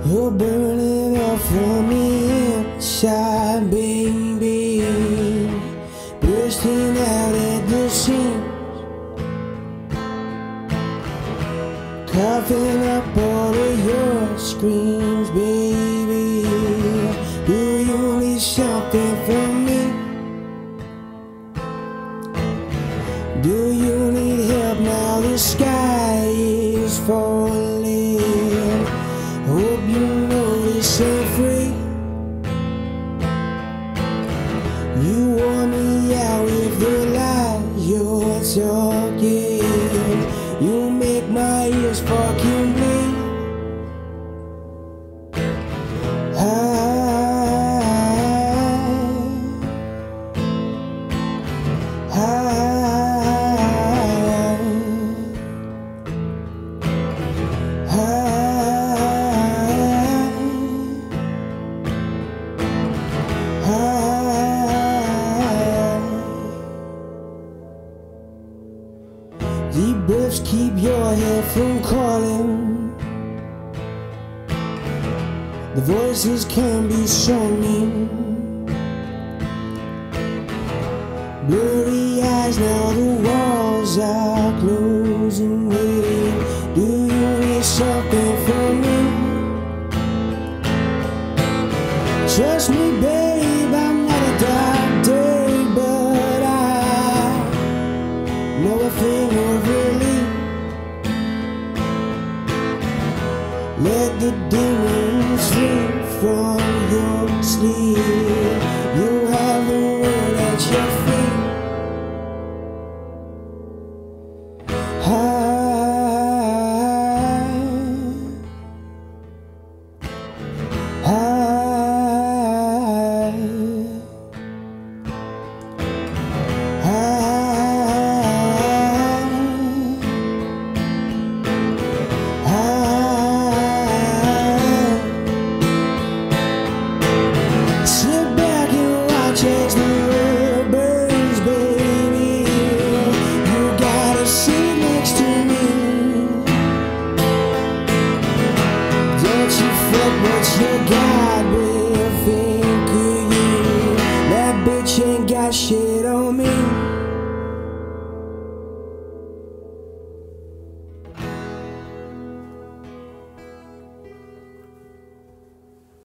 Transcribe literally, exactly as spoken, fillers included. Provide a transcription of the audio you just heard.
You're burning up from the inside, baby, bursting out at the seams, coughing up all of your screams, baby. Do you need something from me? Do you need help now? The sky is falling. Hope you know this ain't free. You wore me out with the lies you're talking. You make my ears fucking bleed. I, I, deep breaths keep your head from calling. The voices can be so mean. Blurry eyes, now the walls are closing in. Do you need something from me? Trust me, babe, I'm not a doctor, but I know a thing of relief. Let the demons free from your sleep. You have the world at your feet. I, I, sit back and watch as the world burns, baby. You got a seat next to me. Don't you fret what you got.